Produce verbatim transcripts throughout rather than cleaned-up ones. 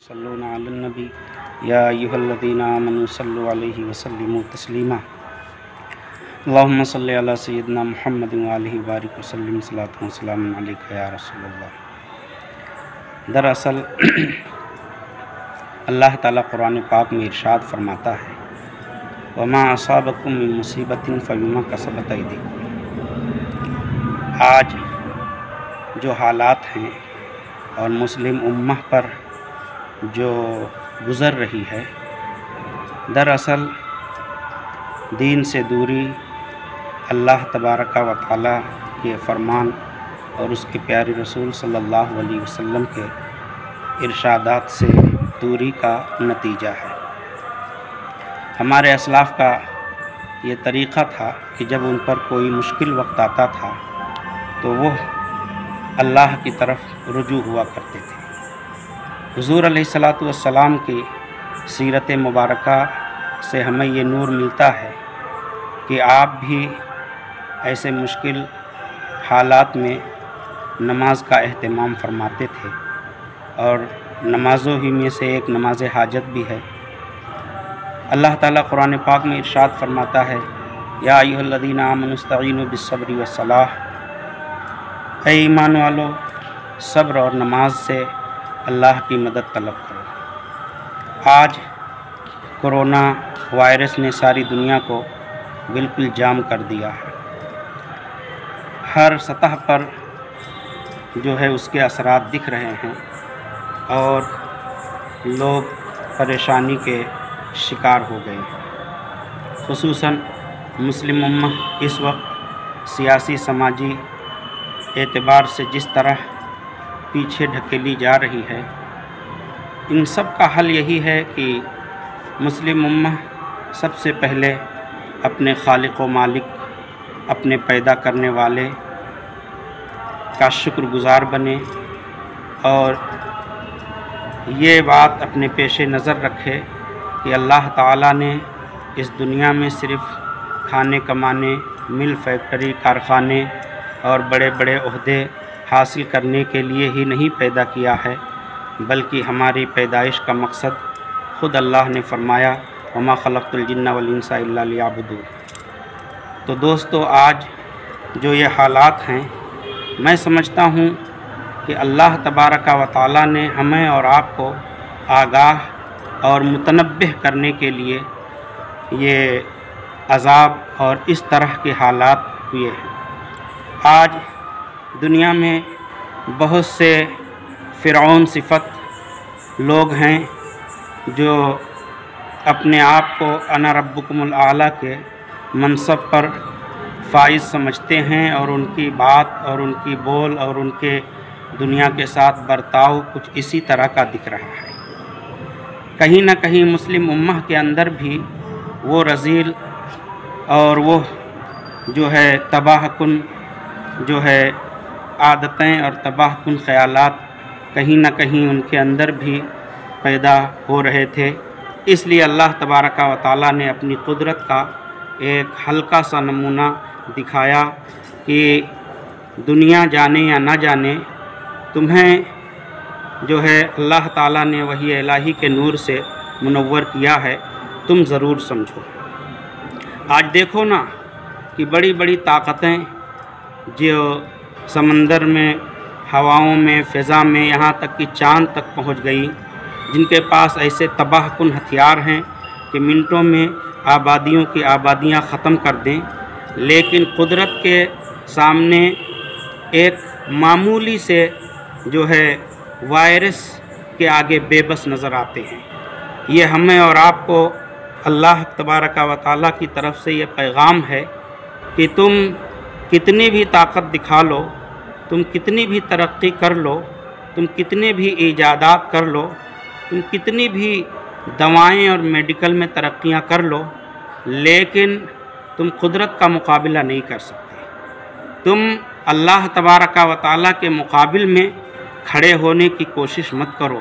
सल्लु अला नबी या अय्युहल्लज़ीना आमनु सल्लु अलैहि वसल्लिमु तस्लीमा अल्लाहुम्मा सल्लि अला सय्यिदिना मुहम्मदिन व आलिहि बारिक वसल्लिम सलातु व सलामुन अलैका या रसूलल्लाह। दरअसल अल्लाह ताला कुरान पाक में इरशाद फरमाता है, वमा असाबकुम मिन मुसीबतिन फबिमा कसबत अयदीकुम। आज जो हालात हैं और मुस्लिम उम्मह पर जो गुज़र रही है, दरअसल दीन से दूरी, अल्लाह तबारक व तआला के फ़रमान और उसके प्यारे रसूल सल्लल्लाहु अलैहि वसल्लम के इरशादात से दूरी का नतीजा है। हमारे असलाफ़ का ये तरीक़ा था कि जब उन पर कोई मुश्किल वक्त आता था तो वो अल्लाह की तरफ रुजू हुआ करते थे। हुज़ूर अलैहिस्सलातु वस्सलाम की सीरत मुबारका से हमें ये नूर मिलता है कि आप भी ऐसे मुश्किल हालात में नमाज का एहतमाम फरमाते थे, और नमाज़ों ही में से एक नमाज हाजत भी है। अल्लाह ताला कुरान पाक में इरशाद फरमाता है, या अय्युहल्लज़ीना आमनु इस्तईनु बिस्सब्रि वस्सलाह। ऐ ईमान वालो, सब्र और नमाज से अल्लाह की मदद तलब करो। आज कोरोना वायरस ने सारी दुनिया को बिल्कुल जाम कर दिया है। हर सतह पर जो है उसके असरात दिख रहे हैं और लोग परेशानी के शिकार हो गए हैं। खुसूसन मुस्लिम उम्मह इस वक्त सियासी समाजी एतबार से जिस तरह पीछे ढकेली जा रही है, इन सब का हल यही है कि मुस्लिम उम्मह सबसे पहले अपने खालिक व मालिक, अपने पैदा करने वाले का शुक्रगुज़ार बने और ये बात अपने पेश नज़र रखे कि अल्लाह ताला ने इस दुनिया में सिर्फ़ खाने कमाने, मिल फैक्ट्री, कारखाने और बड़े बड़े ओहदे हासिल करने के लिए ही नहीं पैदा किया है, बल्कि हमारी पैदाइश का मकसद ख़ुद अल्लाह ने फरमाया, वमा खलक़्तुल जिन्ना वल इंसा इल्ला लियअबुदून। तो दोस्तों, आज जो ये हालात हैं, मैं समझता हूँ कि अल्लाह तबारक व तआला ने हमें और आपको आगाह और मुतनब्बिह करने के लिए ये अज़ाब और इस तरह के हालात हुए हैं। आज दुनिया में बहुत से फ़िरऔन सिफ़त लोग हैं जो अपने आप को अना रब्बुकुमुल आला के मनसब पर फ़ाइज़ समझते हैं, और उनकी बात और उनकी बोल और उनके दुनिया के साथ बर्ताव कुछ इसी तरह का दिख रहा है। कहीं ना कहीं मुस्लिम उम्मह के अंदर भी वो रज़ील और वो जो है तबाहकुन जो है आदतें और तबाहकुन ख़यालात कहीं ना कहीं उनके अंदर भी पैदा हो रहे थे। इसलिए अल्लाह तबारक व तआला ने अपनी कुदरत का एक हल्का सा नमूना दिखाया कि दुनिया जाने या ना जाने, तुम्हें जो है अल्लाह ताला ने वही इलाही के नूर से मुनव्वर किया है, तुम ज़रूर समझो। आज देखो ना कि बड़ी बड़ी ताकतें जो समंदर में, हवाओं में, फ़िज़ा में, यहाँ तक कि चाँद तक पहुँच गई, जिनके पास ऐसे तबाहकुन हथियार हैं कि मिनटों में आबादियों की आबादियाँ ख़त्म कर दें, लेकिन कुदरत के सामने एक मामूली से जो है वायरस के आगे बेबस नज़र आते हैं। ये हमें और आपको अल्लाह तबारक व तआला की तरफ से ये पैगाम है कि तुम कितनी भी ताकत दिखा लो, तुम कितनी भी तरक्की कर लो, तुम कितने भी ईजादात कर लो, तुम कितनी भी दवाएं और मेडिकल में तरक्कियां कर लो, लेकिन तुम कुदरत का मुकाबला नहीं कर सकते। तुम अल्लाह तबारक व तआला के मुकाबिल में खड़े होने की कोशिश मत करो।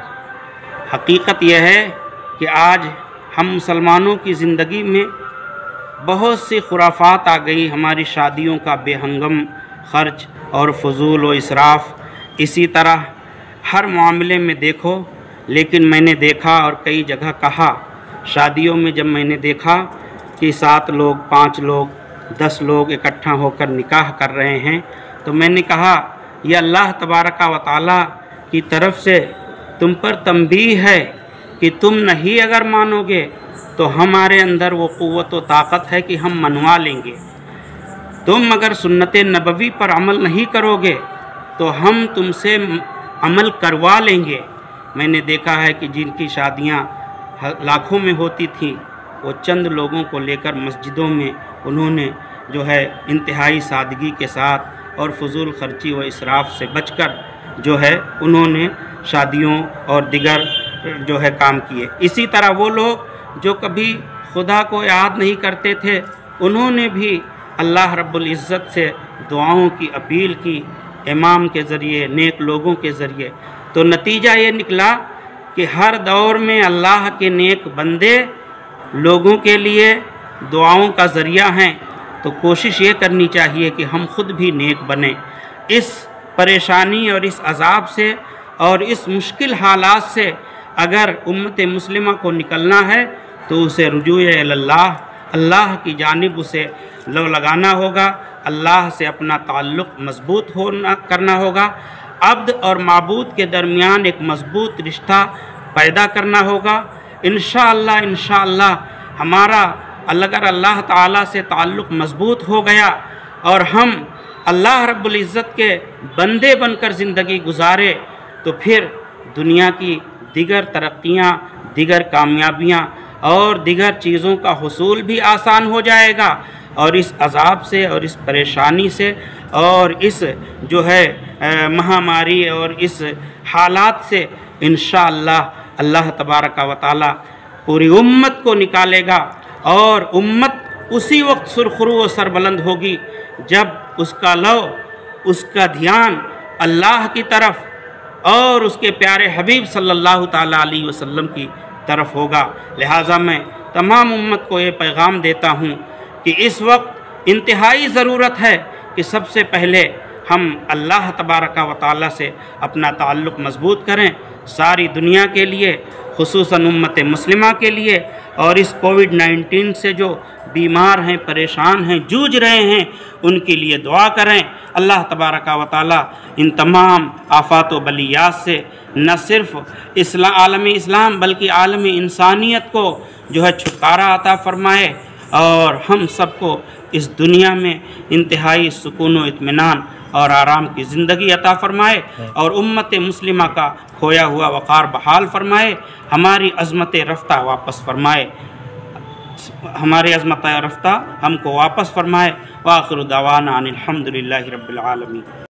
हकीकत यह है कि आज हम मुसलमानों की ज़िंदगी में बहुत सी खुराफात आ गई। हमारी शादियों का बेहंगम ख़र्च और फजूल व इसराफ़, इसी तरह हर मामले में देखो لیکن میں نے دیکھا اور کئی جگہ کہا، شادیوں میں جب میں نے دیکھا کہ سات لوگ، پانچ لوگ، دس لوگ اکٹھا ہو کر نکاح کر رہے ہیں، تو میں نے کہا یہ اللہ تبارک و تعالیٰ کی طرف سے تم پر تنبیہ ہے کہ تم نہیں اگر مانو گے تو ہمارے اندر وہ قوت و طاقت ہے کہ ہم منوا لیں گے۔ تم اگر سنت نبوی پر عمل نہیں کرو گے تو ہم تم سے عمل کروا لیں گے۔ میں نے دیکھا ہے کہ جن کی شادیاں لاکھوں میں ہوتی تھیں، وہ چند لوگوں کو لے کر مسجدوں میں انہوں نے جو ہے انتہائی سادگی کے ساتھ اور فضول خرچی و اسراف سے بچ کر جو ہے انہوں نے شادیوں اور دیگر جو ہے کام کیے۔ اسی طرح وہ لوگ جو کبھی خدا کو یاد نہیں کرتے تھے، انہوں نے بھی اللہ رب العزت سے دعاؤں کی اپیل کی امام کے ذریعے، نیک لوگوں کے ذریعے۔ تو نتیجہ یہ نکلا کہ ہر دور میں اللہ کے نیک بندے لوگوں کے لیے دعاؤں کا ذریعہ ہیں، تو کوشش یہ کرنی چاہیے کہ ہم خود بھی نیک بنیں۔ اس پریشانی اور اس عذاب سے اور اس مشکل حالات سے اگر امت مسلمہ کو نکلنا ہے تو اسے رجوع اللہ اللہ کی جانب اسے لو لگانا ہوگا، اللہ سے اپنا تعلق مضبوط ہونا کرنا ہوگا، عبد اور معبود کے درمیان ایک مضبوط رشتہ پیدا کرنا ہوگا۔ انشاءاللہ انشاءاللہ ہمارا اگر اللہ تعالیٰ سے تعلق مضبوط ہو گیا اور ہم اللہ رب العزت کے بندے بن کر زندگی گزارے تو پھر دنیا کی دیگر ترقیاں، دیگر کامیابیاں اور دیگر چیزوں کا حصول بھی آسان ہو جائے گا، اور اس عذاب سے اور اس پریشانی سے اور اس جو ہے مہاماری اور اس حالات سے انشاءاللہ اللہ تبارک و تعالی پوری امت کو نکالے گا، اور امت اسی وقت سرخرو و سربلند ہوگی جب اس کا لو، اس کا دھیان اللہ کی طرف اور اس کے پیارے حبیب صلی اللہ تعالیٰ علیہ وسلم کی طرف ہوگا۔ لہٰذا میں تمام امت کو یہ پیغام دیتا ہوں کہ اس وقت انتہائی ضرورت ہے کہ سب سے پہلے ہم اللہ تبارک و تعالیٰ سے اپنا تعلق مضبوط کریں، ساری دنیا کے لیے، خصوصاً امت مسلمہ کے لیے، اور اس کووڈ نائنٹین سے جو بیمار ہیں، پریشان ہیں، جوجھ رہے ہیں، ان کے لیے دعا کریں۔ اللہ تبارک و تعالیٰ ان تمام آفات و بلیات سے نہ صرف اسلام عالم اسلام بلکہ عالم انسانیت کو جو ہے چھٹکارا عطا فرمائے، اور ہم سب کو اس دنیا میں انتہائی سکون و اطمینان اور آرام کی زندگی عطا فرمائے، اور امت مسلمہ کا کھویا ہوا وقار بحال فرمائے، ہماری عظمت رفتہ واپس فرمائے، ہماری عظمت رفتہ ہم کو واپس فرمائے۔ وآخر دعوانا ان الحمدللہ رب العالمین۔